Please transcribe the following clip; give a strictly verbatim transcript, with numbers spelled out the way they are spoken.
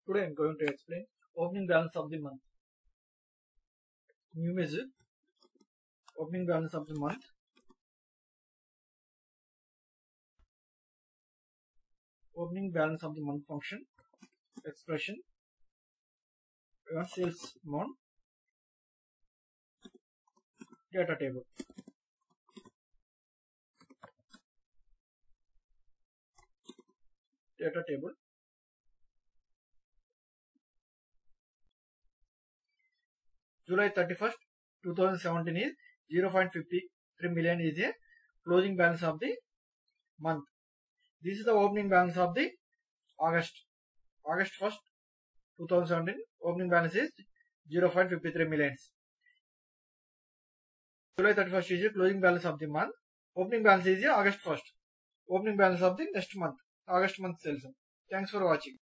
Today I am going to explain opening balance of the month. New measure, opening balance of the month. Opening balance of the month function, expression, we want sales amount, data table. Data table. July thirty-first, two thousand seventeen is zero point five three million is a closing balance of the month. This is the opening balance of the August. August first, two thousand seventeen, opening balance is zero point five three millions. July thirty-first is the closing balance of the month. Opening balance is August first. Opening balance of the next month. August month sales. Thanks for watching.